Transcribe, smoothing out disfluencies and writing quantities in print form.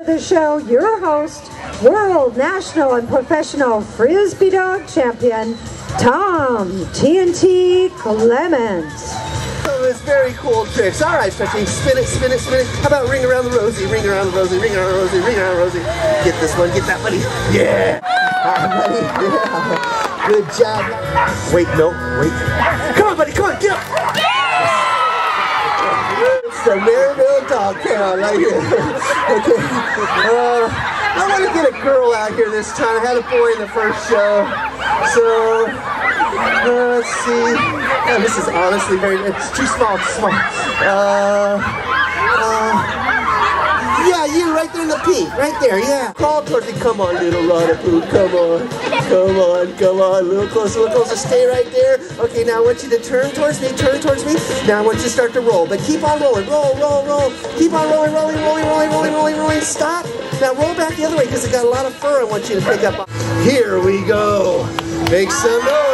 The show, your host, world, national, and professional Frisbee dog champion, Tom TNT Clements. So it's very cool tricks. All right, stretching, spin it, spin it, spin it. How about ring around the rosy, ring around the rosy, ring around the rosy, ring around the rosy. Get this one, get that, buddy. Yeah. Buddy. Yeah. Good job. Wait, no, wait. Come on, buddy, come on, get up. It's the Maryville Dog Pound right here. Okay. I want to get a girl out here this time. I had a boy in the first show. So, let's see. Oh, this is honestly it's too small, it's small. Yeah, you right there in the pink, right there, yeah. Crawl towards me, come on, little Rodapoo, come on. Come on, come on, a little closer, stay right there. Okay, now I want you to turn towards me. Now I want you to start to roll, but keep on rolling, roll. Keep on rolling, stop. Now roll back the other way, because it got a lot of fur I want you to pick up. Here we go. Make some noise.